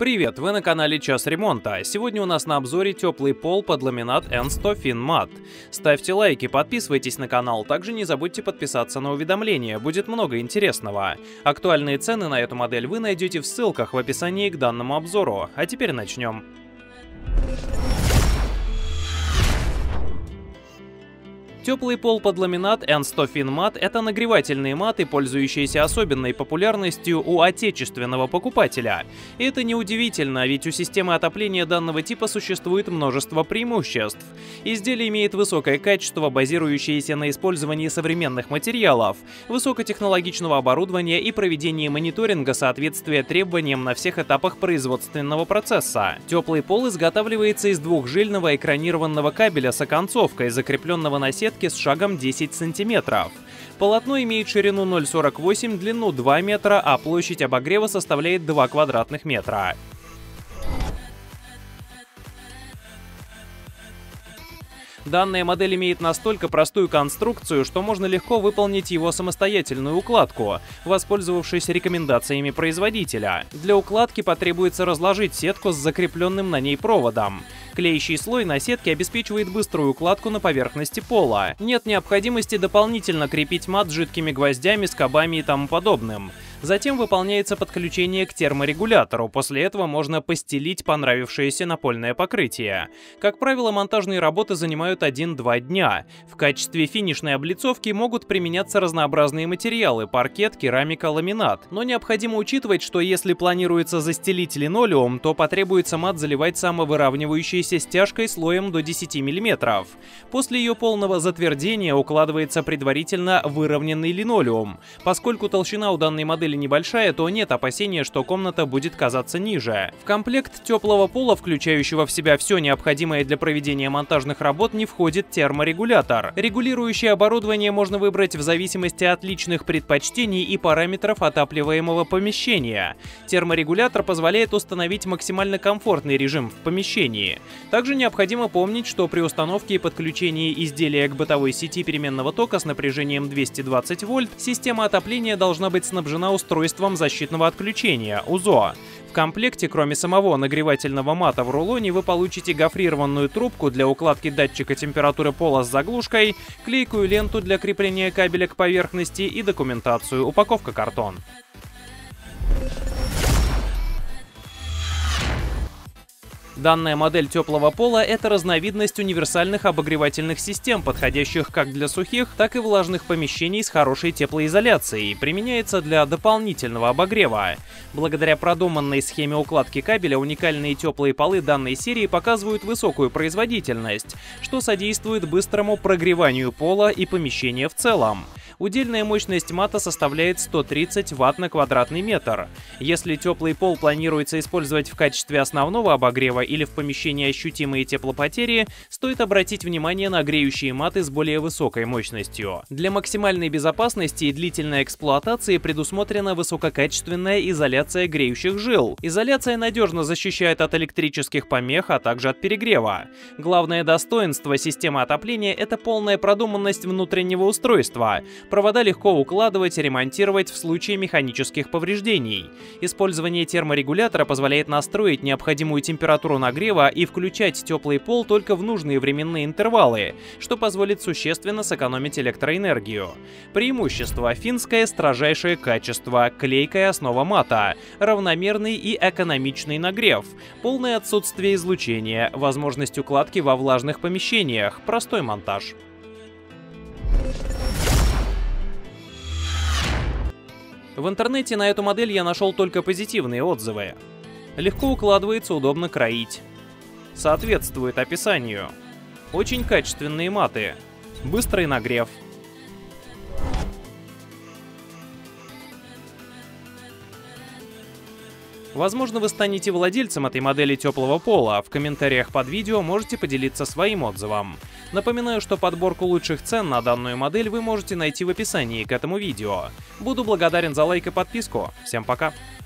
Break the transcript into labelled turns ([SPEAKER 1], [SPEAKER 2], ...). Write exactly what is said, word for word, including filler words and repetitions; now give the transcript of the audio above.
[SPEAKER 1] Привет, вы на канале Час Ремонта. Сегодня у нас на обзоре теплый пол под ламинат эн сто FinMat. Ставьте лайки, подписывайтесь на канал, также не забудьте подписаться на уведомления, будет много интересного. Актуальные цены на эту модель вы найдете в ссылках в описании к данному обзору. А теперь начнем. Теплый пол под ламинат эн сто FinMat — это нагревательные маты, пользующиеся особенной популярностью у отечественного покупателя. И это неудивительно, ведь у системы отопления данного типа существует множество преимуществ. Изделие имеет высокое качество, базирующееся на использовании современных материалов, высокотехнологичного оборудования и проведении мониторинга соответствия требованиям на всех этапах производственного процесса. Теплый пол изготавливается из двухжильного экранированного кабеля с оконцовкой, закрепленного на сетке с шагом десять сантиметров. Полотно имеет ширину ноль целых сорок восемь сотых, длину два метра, а площадь обогрева составляет два квадратных метра. Данная модель имеет настолько простую конструкцию, что можно легко выполнить его самостоятельную укладку, воспользовавшись рекомендациями производителя. Для укладки потребуется разложить сетку с закрепленным на ней проводом. Клеящий слой на сетке обеспечивает быструю укладку на поверхности пола. Нет необходимости дополнительно крепить мат жидкими гвоздями, скобами и тому подобным. Затем выполняется подключение к терморегулятору, после этого можно постелить понравившееся напольное покрытие. Как правило, монтажные работы занимают один-два дня. В качестве финишной облицовки могут применяться разнообразные материалы – паркет, керамика, ламинат. Но необходимо учитывать, что если планируется застелить линолеум, то потребуется мат заливать самовыравнивающейся стяжкой слоем до десяти миллиметров. После ее полного затвердения укладывается предварительно выровненный линолеум. Поскольку толщина у данной модели небольшая, то нет опасения, что комната будет казаться ниже. В комплект теплого пола, включающего в себя все необходимое для проведения монтажных работ, не входит терморегулятор. Регулирующее оборудование можно выбрать в зависимости от личных предпочтений и параметров отапливаемого помещения. Терморегулятор позволяет установить максимально комфортный режим в помещении. Также необходимо помнить, что при установке и подключении изделия к бытовой сети переменного тока с напряжением двести двадцать вольт, система отопления должна быть снабжена устройством защитного отключения УЗО. В комплекте, кроме самого нагревательного мата в рулоне, вы получите гофрированную трубку для укладки датчика температуры пола с заглушкой, клейкую ленту для крепления кабеля к поверхности и документацию. Упаковка картон. Данная модель теплого пола — это разновидность универсальных обогревательных систем, подходящих как для сухих, так и влажных помещений с хорошей теплоизоляцией. Применяется для дополнительного обогрева. Благодаря продуманной схеме укладки кабеля уникальные теплые полы данной серии показывают высокую производительность, что содействует быстрому прогреванию пола и помещения в целом. Удельная мощность мата составляет сто тридцать ватт на квадратный метр. Если теплый пол планируется использовать в качестве основного обогрева или в помещении ощутимые теплопотери, стоит обратить внимание на греющие маты с более высокой мощностью. Для максимальной безопасности и длительной эксплуатации предусмотрена высококачественная изоляция греющих жил. Изоляция надежно защищает от электрических помех, а также от перегрева. Главное достоинство системы отопления — это полная продуманность внутреннего устройства. Провода легко укладывать и ремонтировать в случае механических повреждений. Использование терморегулятора позволяет настроить необходимую температуру нагрева и включать теплый пол только в нужные временные интервалы, что позволит существенно сэкономить электроэнергию. Преимущество: финское строжайшее качество, клейкая основа мата, равномерный и экономичный нагрев, полное отсутствие излучения, возможность укладки во влажных помещениях, простой монтаж. В интернете на эту модель я нашел только позитивные отзывы. Легко укладывается, удобно кроить. Соответствует описанию. Очень качественные маты. Быстрый нагрев. Возможно, вы станете владельцем этой модели теплого пола. В комментариях под видео можете поделиться своим отзывом. Напоминаю, что подборку лучших цен на данную модель вы можете найти в описании к этому видео. Буду благодарен за лайк и подписку. Всем пока!